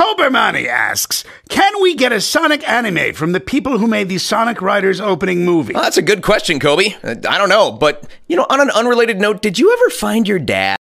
Kobermani asks, can we get a Sonic anime from the people who made the Sonic Riders opening movie? Well, that's a good question, Kobe. I don't know, but, on an unrelated note, did you ever find your dad?